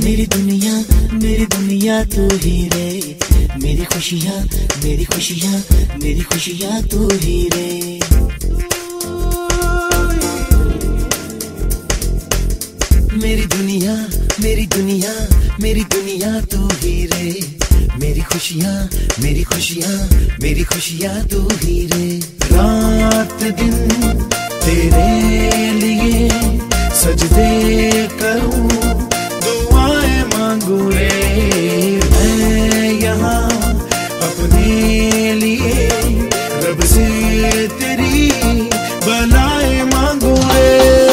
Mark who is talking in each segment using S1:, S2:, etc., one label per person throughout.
S1: मेरी दुनिया तू ही रे, मेरी खुशियाँ मेरी खुशियाँ मेरी खुशियाँ तू ही रे। मेरी दुनिया मेरी दुनिया मेरी दुनिया तू ही रे, मेरी खुशियाँ मेरी खुशियाँ मेरी खुशियाँ तू ही रे। रात दिन तेरे लिए सजदे करूं, दुआएं मांगू रे मैं यहाँ अपने लिए, रब से तेरी भलाएं मांगू रे।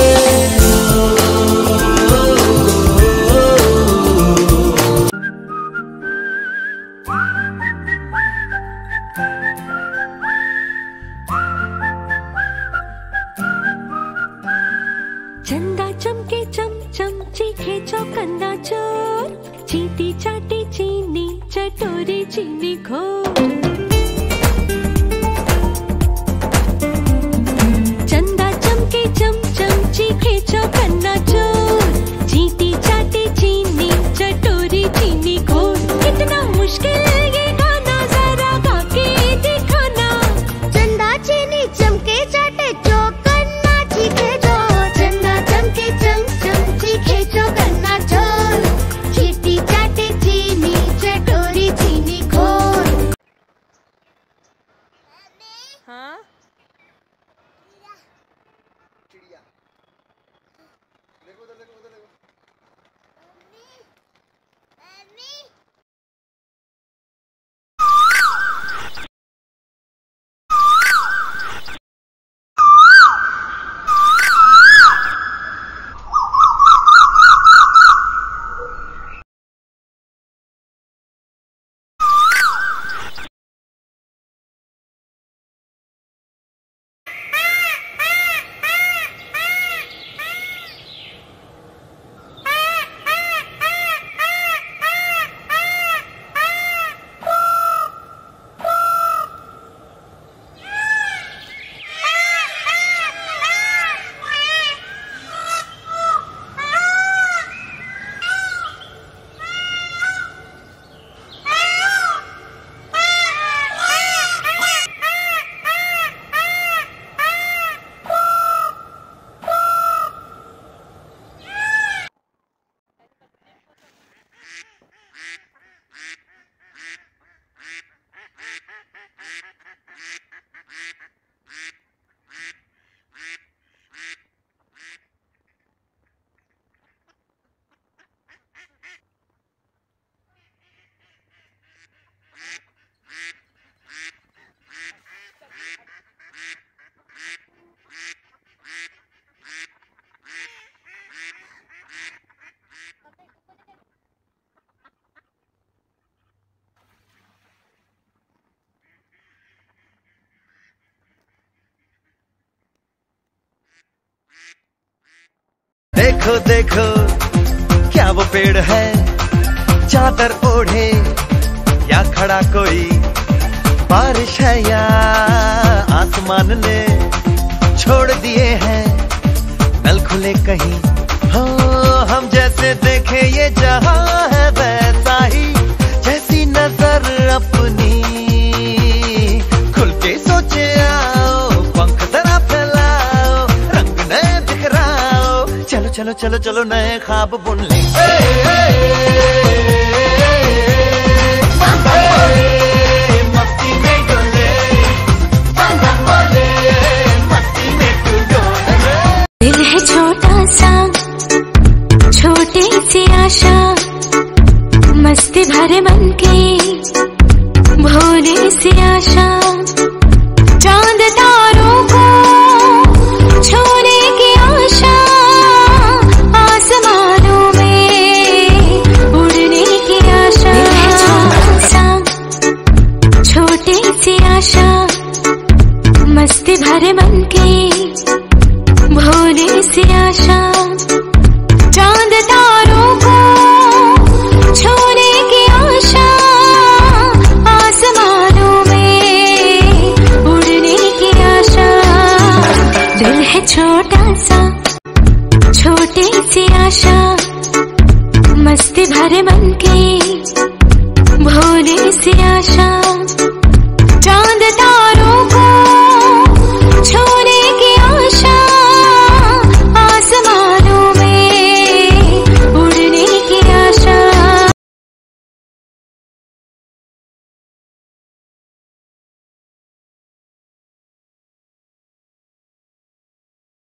S2: चंदा चमके चम चम चीखे चौकन्ना चोर, चीटी चाटी चीनी चटोरी चीनी खोर। चंदा चमके चम चम चीखे चौकन्ना चोर, चीटी चाटी चीनी चटोरी चीनी खोर। कितना मुश्किल ये गाना जरा गा के दिखाना।
S3: चंदा चीनी चमके चाटे चौकन्ना चीखे चोर, चंदा चमके चम चम चीखे चौकन्ना चोर, चीटी चाटे चीनी चटोरी चीनी खोर।
S4: हाँ
S5: चिड़िया देखो उधर देखो उधर देखो।
S1: देखो देखो क्या वो पेड़ है, चादर ओढ़े या खड़ा कोई। बारिश है या आसमान ने छोड़ दिए हैं नल खुले कहीं। हो हम जैसे देखे ये जहां है वैसा ही, जैसी नजर अपनी खुल के सोचे आओ। पंख जरा फैलाओ, रंग नए बिखराओ, चलो चलो चलो चलो नए ख्वाब बुन ले। मस्ती में डोले, मस्ती में तू डोले।
S2: दिल है छोटा सा, छोटी सी आशा, मस्ती भरे मन की भोली सी आशा। चांद तारों को छूने की आशा, आसमानों में उड़ से आशा